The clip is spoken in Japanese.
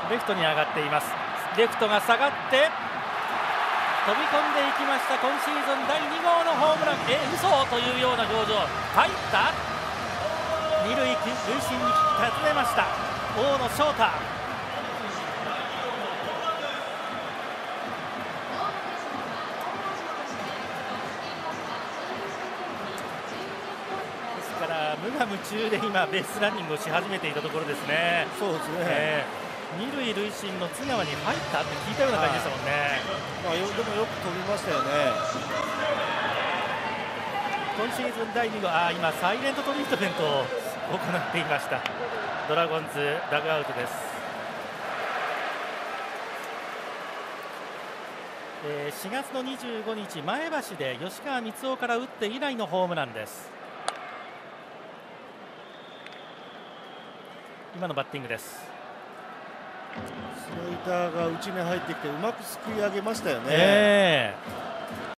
レフトに上がっています。レフトが下がって飛び込んでいきました。今シーズン第2号のホームラン。嘘というような表情。入った。二塁塁審に尋ねました。大野翔太。無我夢中で今ベースランニングをし始めていたところですね。 そうですね、 二塁塁審の津川に入ったって聞いたような感じでしたもんね。 でもよく飛びましたよね。 今シーズン第2号、今サイレントトリートメントを行っていました。ドラゴンズダグアウトです。4月の25日前橋で吉川光雄から打って以来のホームランです。今のバッティングです。 スライダーが内に入ってきてうまくすくい上げましたよね。